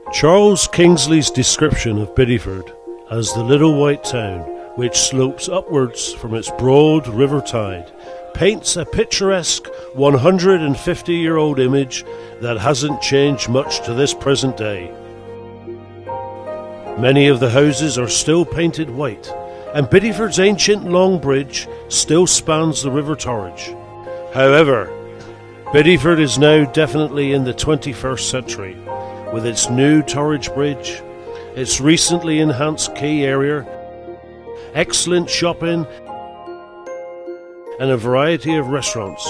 Charles Kingsley's description of Bideford as the little white town which slopes upwards from its broad river tide paints a picturesque 150-year-old image that hasn't changed much to this present day. Many of the houses are still painted white, and Bideford's ancient long bridge still spans the River Torridge. However, Bideford is now definitely in the 21st century, with its new Torridge Bridge, its recently enhanced quay area, excellent shopping, and a variety of restaurants.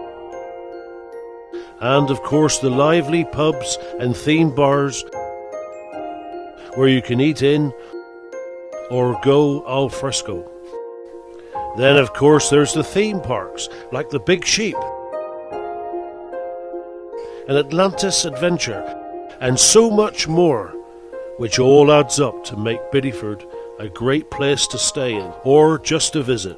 And of course the lively pubs and themed bars where you can eat in or go al fresco. Then of course there's the theme parks like the Big Sheep and Atlantis Adventure and so much more, which all adds up to make Bideford a great place to stay in or just to visit.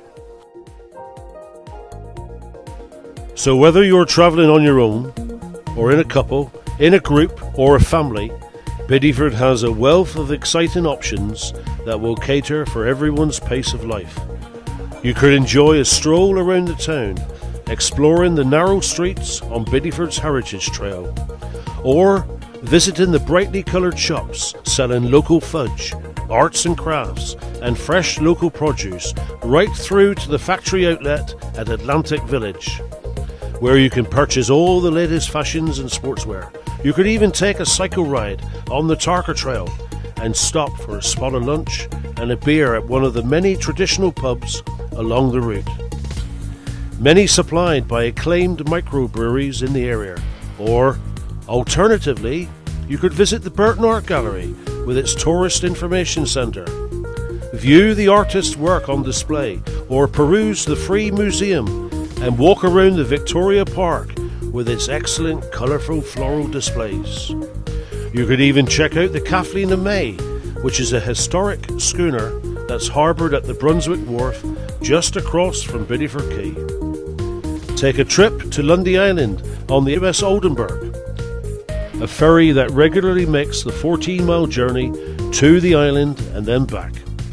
So whether you're travelling on your own or in a couple, in a group or a family, Bideford has a wealth of exciting options that will cater for everyone's pace of life. You could enjoy a stroll around the town, exploring the narrow streets on Bideford's Heritage Trail, or visiting the brightly coloured shops selling local fudge, arts and crafts, and fresh local produce, right through to the factory outlet at Atlantic Village, where you can purchase all the latest fashions and sportswear. You could even take a cycle ride on the Tarker Trail and stop for a spot of lunch and a beer at one of the many traditional pubs along the route, many supplied by acclaimed microbreweries in the area. Or alternatively, you could visit the Burton Art Gallery with its tourist information centre, view the artist's work on display, or peruse the free museum and walk around the Victoria Park with its excellent colourful floral displays. You could even check out the Kathleen of May, which is a historic schooner that's harboured at the Brunswick Wharf just across from Bideford Quay. Take a trip to Lundy Island on the US Oldenburg, a ferry that regularly makes the 14-mile journey to the island and then back.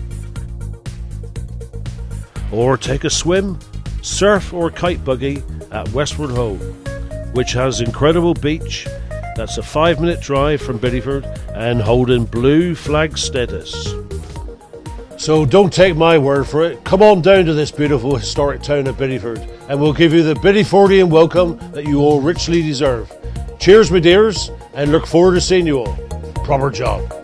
Or take a swim, surf or kite buggy at Westward Ho, which has incredible beach that's a 5-minute drive from Bideford and holding blue flag status. So don't take my word for it, come on down to this beautiful historic town of Bideford and we'll give you the Bidefordian welcome that you all richly deserve. Cheers my dears, and look forward to seeing you all. Proper job.